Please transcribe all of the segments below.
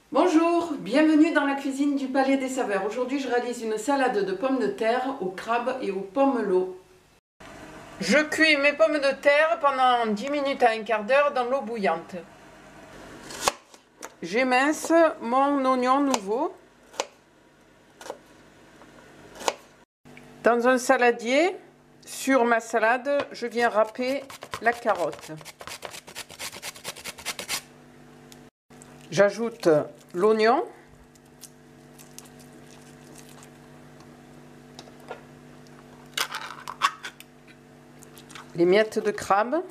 Bonjour, bienvenue dans la cuisine du Palais des Saveurs. Aujourd'hui, je réalise une salade de pommes de terre au crabe et aux pomelos. Je cuis mes pommes de terre pendant 10 minutes à un quart d'heure dans l'eau bouillante. J'émince mon oignon nouveau. Dans un saladier, sur ma salade, je viens râper la carotte. J'ajoute l'oignon, les miettes de crabe.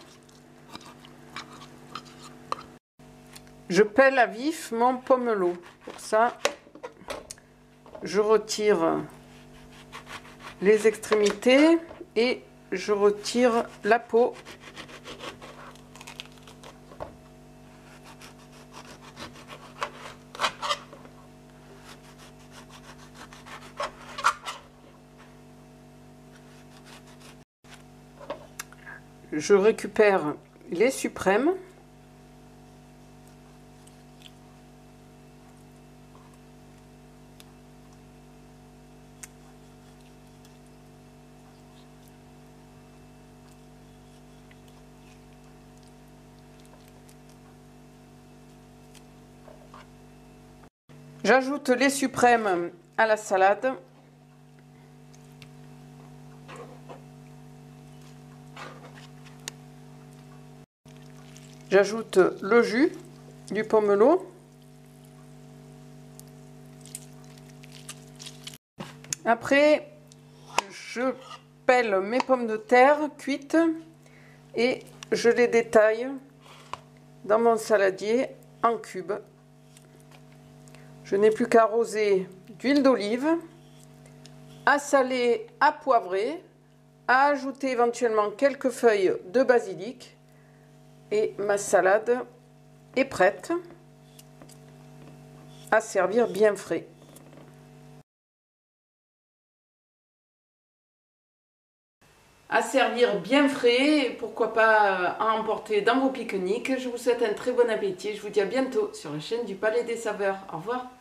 Je pèle à vif mon pomelo. Pour ça, je retire les extrémités et je retire la peau. Je récupère les suprêmes. J'ajoute les suprêmes à la salade. J'ajoute le jus du pomelo. Après, je pèle mes pommes de terre cuites et je les détaille dans mon saladier en cubes. Je n'ai plus qu'à arroser d'huile d'olive, à saler, à poivrer, à ajouter éventuellement quelques feuilles de basilic. Et ma salade est prête à servir bien frais. À servir bien frais, et pourquoi pas à emporter dans vos pique-niques. Je vous souhaite un très bon appétit. Je vous dis à bientôt sur la chaîne du Palais des Saveurs. Au revoir.